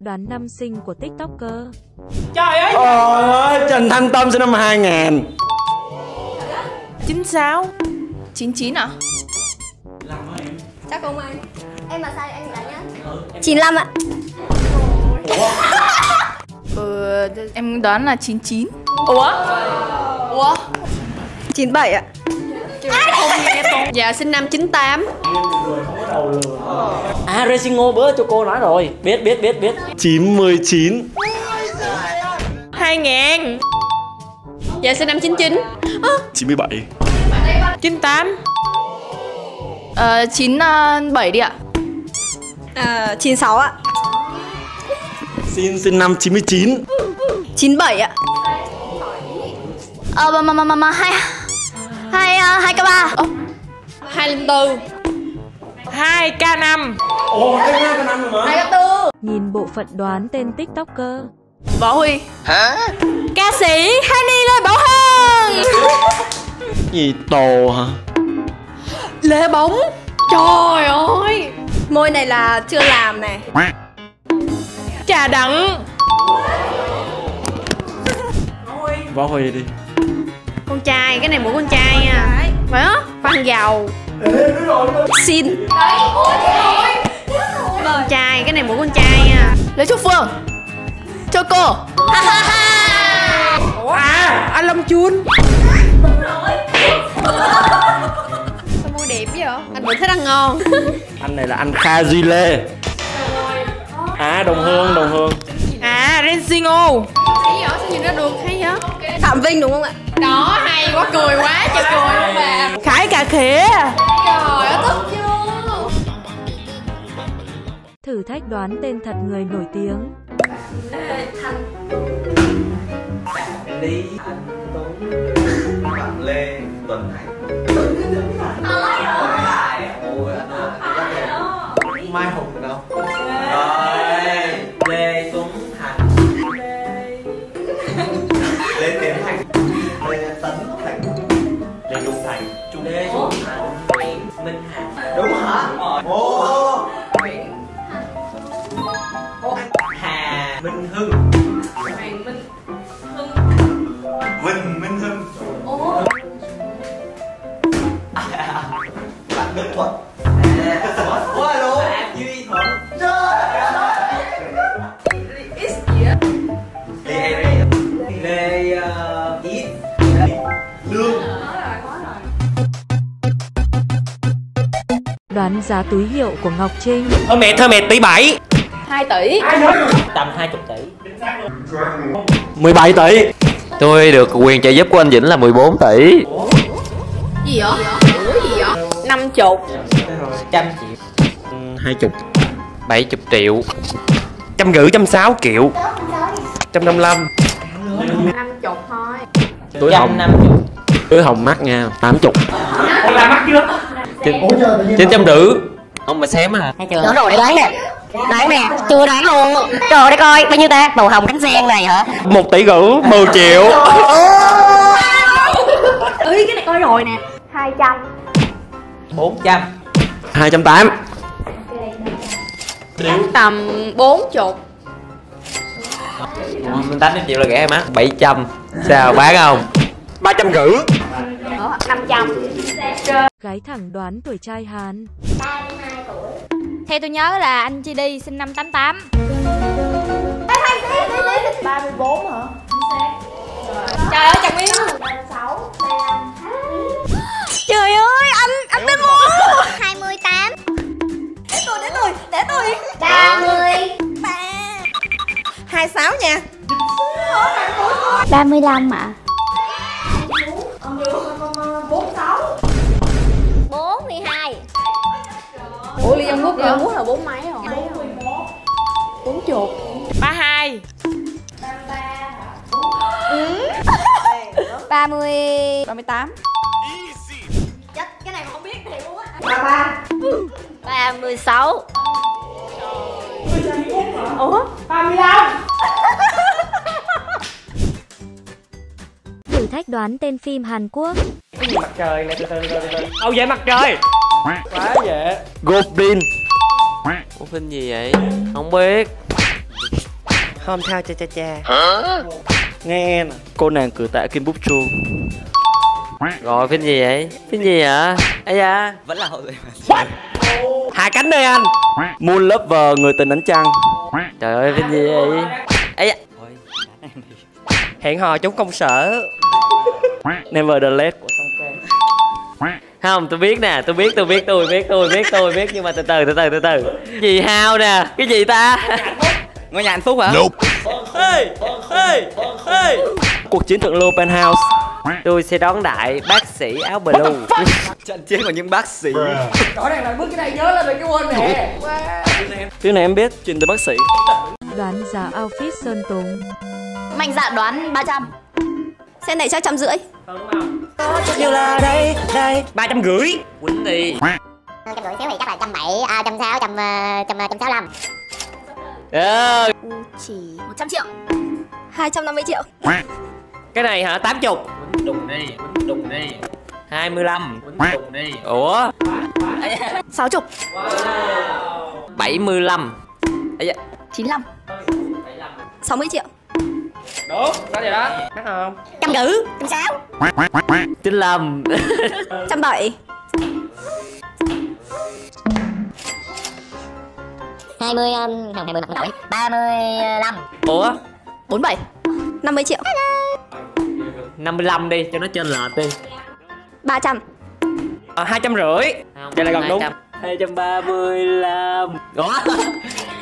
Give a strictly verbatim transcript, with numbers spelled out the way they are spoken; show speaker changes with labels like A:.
A: Đoán năm sinh của TikToker.
B: Trời ơi.
C: Ôi, Trần Thanh Tâm sinh năm hai nghìn.
B: chín sáu. chín chín à?
D: Chắc không anh. Em mà sai anh đoán nhá. chín lăm ạ.
B: Ừ, em đoán là chín chín. Ủa? Ủa?
D: chín bảy ạ. Dạ sinh năm chín tám.
E: À, Resingo bữa cho cô nói rồi. Biết biết biết biết.
C: chín mươi chín.
B: hai nghìn.
D: Dạ sinh năm chín chín.
C: À, chín mươi bảy.
B: chín tám. Ờ, chín bảy đi ạ.
D: À, chín sáu ạ.
C: Xin sinh năm chín mươi chín.
D: chín bảy ạ. Ờ, mà mà mà mà hai hai hai k ba. hai linh tư.
B: hai k năm.
C: Ồ, hai k năm rồi mà.
D: hai k tư.
A: Nhìn bộ phận đoán tên TikToker.
B: Võ Huy. Hả? Ca sĩ Honey Lê Bảo Hân.
C: Gì Tồ hả?
B: Lê Bóng.
D: Trời ơi. Môi này là chưa làm này.
B: Trà Đặng.
C: Võ Huy đi.
D: Con trai, cái này mũi con trai nha. Phải không? Văn Dầu. Xin. Con trai, cái này mũi con trai nha.
B: Lê Trúc Phương. Cho cô. À, anh Long Chun.
D: Sao môi đẹp vậy? Anh vẫn thích ăn ngon.
C: Anh này là anh Kha Duy Lê. À, Đồng Hương, Đồng Hương.
B: À, Rensingo.
D: Hay vậy? Sao nhìn ra được? Hay vậy? Phạm Vinh đúng không ạ? Đó, hay quá, cười quá, trời cười luôn bà.
B: Khải Cà Khịa.
D: Trời ơi, tức chưa?
A: Thử thách đoán tên thật người nổi tiếng.
F: Lý Anh Tuấn, Phạm Lê Tuấn Anh. Mai Hùng đâu? Rồi, Lê Tuấn Thành. Lê Tiến Thành. Lê Tấn Thành. Lê Trung Thành. Lê Trung Thành. Minh Hà. Đúng hả? Ồ. Hà Minh Hưng. Minh Minh Huỳnh Minh Hưng. Ồ. Bạn Đức Thuận. Ôi lô. Bạn Duy Thuận. Trời ơi. X gì á? Lê Lê Ít. Lương.
A: Đoán giá túi hiệu của Ngọc Trinh.
E: Thơ mệt thơ mệt tỷ bảy.
D: hai tỷ.
E: Tầm hai mươi tỷ.
C: mười bảy tỷ.
G: Tôi được quyền trợ giúp của anh Vĩnh là mười bốn tỷ.
D: Gì vậy? Ủa gì vậy? năm chục.
E: Trăm triệu.
C: Hai chục.
G: Bảy chục triệu.
C: Trăm rưỡi, trăm sáu triệu. Trăm năm mươi lăm.
D: năm chục thôi.
C: Túi hồng.
E: Năm chục.
C: Túi hồng mắc nha. Tám chục.
E: Là mắc chưa?
C: Chín trăm rưỡi.
G: Ông mà xém à?
H: Nữa rồi, đoán nè. Đoán nè, chưa đoán luôn. Trời đất ơi, bao nhiêu ta? Màu hồng cánh sen này hả?
C: Một tỷ rưỡi, mười triệu.
H: Ơi, cái này coi rồi nè. Hai trăm.
E: Bốn trăm.
C: Hai trăm tám.
D: Tầm bốn chục.
G: Tám trăm triệu là rẻ má. Bảy trăm. Sao bán không?
C: Ba trăm rưỡi.
H: Năm trăm.
A: Gái thẳng đoán tuổi trai Hán.
D: Theo tôi nhớ là anh Chi Đi sinh năm tám tám.
B: ba mươi bốn hả?
D: Trời ơi chồng yêu. Trời ơi anh anh tên mua.
H: Hai mươi tám.
D: Để tôi để tôi để tôi.
H: Ba mươi.
B: hai mươi sáu nha.
H: Ba mươi lăm ạ. Bốn mươi hai.
D: Ủa Ly Dân Quốc Ly Dân Quốc là bốn mấy rồi? Bốn chục.
B: ba mươi hai.
H: Ba mươi.
B: ba mươi tám.
D: Chết cái này mà không biết thì luôn á.
B: ba mươi ba.
H: Ba mươi sáu.
B: Ủa? ba mươi lăm.
A: Thử thách đoán tên phim Hàn Quốc.
E: Cái gì mặt trời này, từ từ từ từ. Âu về mặt trời. Quá dễ.
C: Goblin.
G: Ủa phim gì vậy? Không biết.
E: Hôm thao cha cha cha.
C: Nghe nè, cô nàng cử tạ Kim Búc Chu.
G: Rồi phim gì vậy? Phim gì hả? Ây da.
F: Vẫn là hậu duệ.
E: Hạ cánh đây anh.
C: Moon Lover, người tình ánh trăng.
G: Trời ơi phim gì vậy? Ây da.
E: Hẹn hò trong công sở.
C: Nevertheless.
G: Không, tôi biết nè, tôi biết, tôi biết, tôi biết, tôi biết, tôi biết, nhưng mà từ từ, từ từ, từ từ. Gì hao nè, cái gì ta?
F: Ngôi nhà hạnh phúc hả?
C: Hey, hey, hey. Cuộc chiến thượng lưu Penthouse.
G: Tôi sẽ đón đại bác sĩ áo blue.
F: Trận chiến của những bác sĩ.
E: Rõ ràng là bước cái này nhớ là mình cái quên nè.
C: Tiếng này em biết, chuyện từ bác sĩ.
A: Đoán giá outfit Sơn Tùng.
B: Mạnh dạn đoán ba trăm.
D: Xe này chắc trăm rưỡi.
E: Như là đây, đây. Ba trăm rưỡi.
G: Quýnh đi.
H: Trăm rưỡi xíu thì chắc là trăm bảy, à, trăm sáu, trăm trăm trăm sáu lăm.
G: Ờ,
D: Chỉ
B: một trăm triệu.
D: hai trăm năm mươi triệu.
E: Cái này hả? Tám chục.
G: đùng đi, đùng đi. hai mươi lăm. Đùng đi. Ủa?
D: Sáu chục.
G: bảy mươi lăm. Ây da.
B: chín mươi lăm.
D: Sáu mươi triệu.
E: Đúng, đó vậy đó. Đúng không?
H: Trăm rưỡi, trăm sáu.
G: chín mươi lăm.
D: Trăm bảy.
H: Hai mươi, um, không, hai mươi mặt nổi. Ba mươi lăm.
G: Ủa?
B: bốn mươi bảy.
D: Năm mươi triệu.
G: năm mươi lăm đi, cho nó trên lệch đi.
D: Ba trăm.
E: À, hai trăm rưỡi.
G: Không,
E: Vậy là gần đúng.
G: hai trăm ba mươi lăm. Ủa?